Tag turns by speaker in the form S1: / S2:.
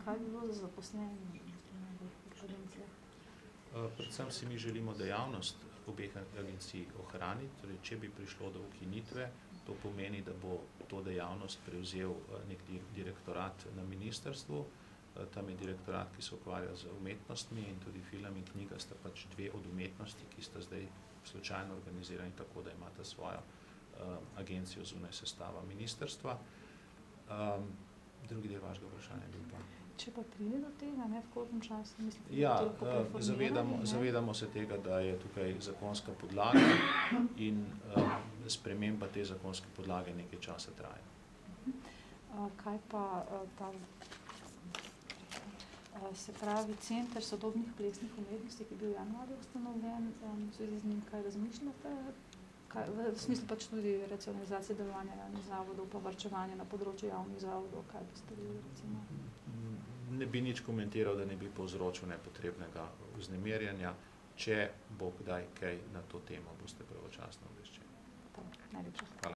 S1: kaj bi bilo za zaposlene v agencijah?
S2: Predvsem si mi želimo dejavnost obeh agencij ohraniti, torej če bi prišlo do ukinitve, to pomeni, da bo to dejavnost prevzel nek direktorat na ministrstvu. Tam je direktorat, ki se ukvarja z umetnostmi in tudi film in knjiga sta pač dve od umetnosti, ki sta zdaj slučajno organizirani tako, da imata svojo agencijo zunaj sestava ministrstva. Drugi del vašega vprašanja je bil pa.
S1: Če pa pride do tega, ne, v kolikém času, mislite,
S2: Ja,
S1: da to lahko preformirali?
S2: zavedamo se tega, da je tukaj zakonska podlaga in sprememba te zakonske podlage nekaj časa traja.
S1: Kaj pa ta, se pravi, Center sodobnih plesnih umetnosti, ki je bil januarja ustanovljen, v zvezi z njim kaj razmišljate? V smislu pač tudi racionalizacije delovanja javnih zavodov, pa varčevanja na področju javnih zavodov, kaj bi storili recimo?
S2: Ne bi nič komentiral, da ne bi povzročil nepotrebnega vznemirjanja. Če bo kdaj kaj na to temo, boste pravočasno obveščeni.
S1: Najlepša hvala.